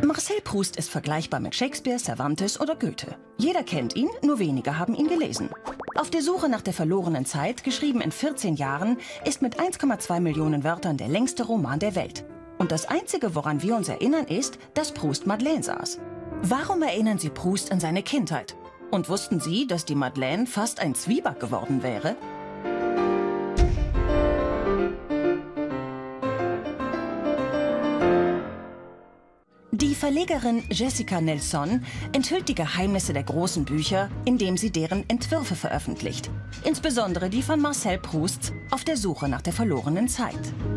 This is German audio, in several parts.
Marcel Proust ist vergleichbar mit Shakespeare, Cervantes oder Goethe. Jeder kennt ihn, nur wenige haben ihn gelesen. Auf der Suche nach der verlorenen Zeit, geschrieben in 14 Jahren, ist mit 1,2 Millionen Wörtern der längste Roman der Welt. Und das Einzige, woran wir uns erinnern, ist, dass Proust Madeleine saß. Warum erinnern Sie Proust an seine Kindheit? Und wussten Sie, dass die Madeleine fast ein Zwieback geworden wäre? Die Verlegerin Jessica Nelson enthüllt die Geheimnisse der großen Bücher, indem sie deren Entwürfe veröffentlicht. Insbesondere die von Marcel Prousts Auf der Suche nach der verlorenen Zeit.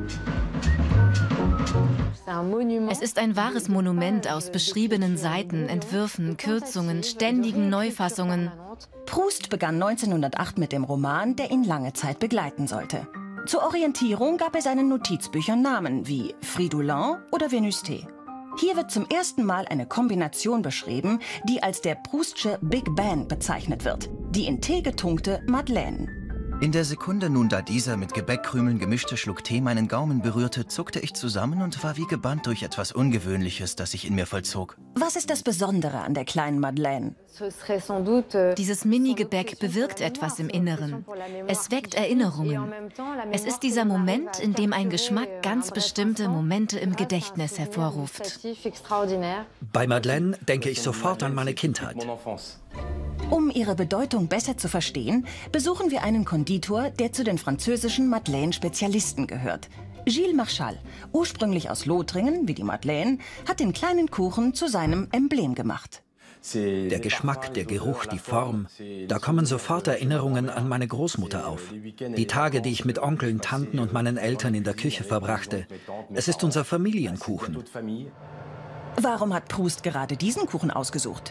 Es ist ein wahres Monument aus beschriebenen Seiten, Entwürfen, Kürzungen, ständigen Neufassungen. Proust begann 1908 mit dem Roman, der ihn lange Zeit begleiten sollte. Zur Orientierung gab er seinen Notizbüchern Namen wie Fridolin oder Vénuste. Hier wird zum ersten Mal eine Kombination beschrieben, die als der Proustsche Big Band bezeichnet wird, die in Tee getunkte Madeleine. In der Sekunde nun, da dieser mit Gebäckkrümeln gemischte Schluck Tee meinen Gaumen berührte, zuckte ich zusammen und war wie gebannt durch etwas Ungewöhnliches, das sich in mir vollzog. Was ist das Besondere an der kleinen Madeleine? Dieses Mini-Gebäck bewirkt etwas im Inneren. Es weckt Erinnerungen. Es ist dieser Moment, in dem ein Geschmack ganz bestimmte Momente im Gedächtnis hervorruft. Bei Madeleine denke ich sofort an meine Kindheit. Um ihre Bedeutung besser zu verstehen, besuchen wir einen Konditor, der zu den französischen Madeleine-Spezialisten gehört. Gilles Marchal, ursprünglich aus Lothringen, wie die Madeleine, hat den kleinen Kuchen zu seinem Emblem gemacht. Der Geschmack, der Geruch, die Form, da kommen sofort Erinnerungen an meine Großmutter auf. Die Tage, die ich mit Onkeln, Tanten und meinen Eltern in der Küche verbrachte. Es ist unser Familienkuchen. Warum hat Proust gerade diesen Kuchen ausgesucht?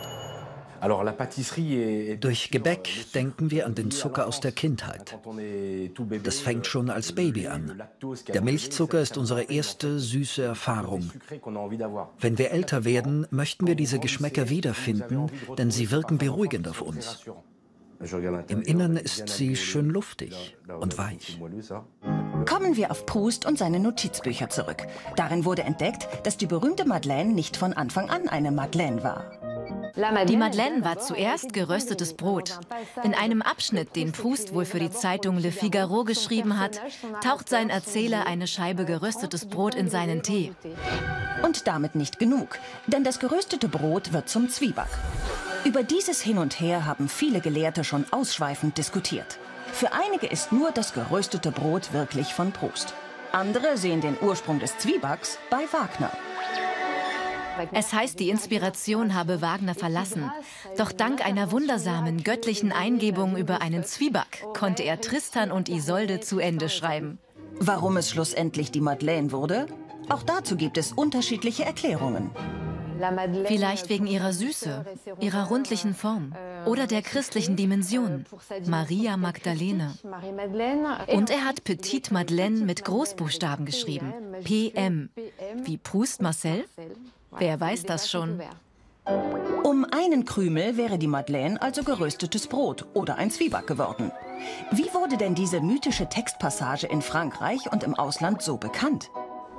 Durch Gebäck denken wir an den Zucker aus der Kindheit. Das fängt schon als Baby an. Der Milchzucker ist unsere erste süße Erfahrung. Wenn wir älter werden, möchten wir diese Geschmäcker wiederfinden, denn sie wirken beruhigend auf uns. Im Innern ist sie schön luftig und weich. Kommen wir auf Proust und seine Notizbücher zurück. Darin wurde entdeckt, dass die berühmte Madeleine nicht von Anfang an eine Madeleine war. Die Madeleine war zuerst geröstetes Brot. In einem Abschnitt, den Proust wohl für die Zeitung Le Figaro geschrieben hat, taucht sein Erzähler eine Scheibe geröstetes Brot in seinen Tee. Und damit nicht genug, denn das geröstete Brot wird zum Zwieback. Über dieses Hin und Her haben viele Gelehrte schon ausschweifend diskutiert. Für einige ist nur das geröstete Brot wirklich von Proust. Andere sehen den Ursprung des Zwiebacks bei Wagner. Es heißt, die Inspiration habe Wagner verlassen. Doch dank einer wundersamen göttlichen Eingebung über einen Zwieback konnte er Tristan und Isolde zu Ende schreiben. Warum es schlussendlich die Madeleine wurde? Auch dazu gibt es unterschiedliche Erklärungen. Vielleicht wegen ihrer Süße, ihrer rundlichen Form oder der christlichen Dimension, Maria Magdalena. Und er hat Petite Madeleine mit Großbuchstaben geschrieben, PM, wie Proust Marcel? Wer weiß das schon? Um einen Krümel wäre die Madeleine also geröstetes Brot oder ein Zwieback geworden. Wie wurde denn diese mythische Textpassage in Frankreich und im Ausland so bekannt?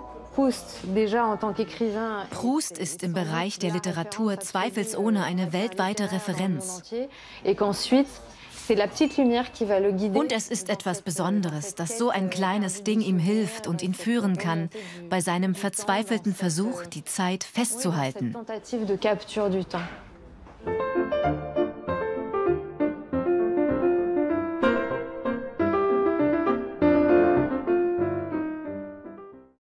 Proust ist im Bereich der Literatur zweifelsohne eine weltweite Referenz. Und es ist etwas Besonderes, dass so ein kleines Ding ihm hilft und ihn führen kann, bei seinem verzweifelten Versuch, die Zeit festzuhalten.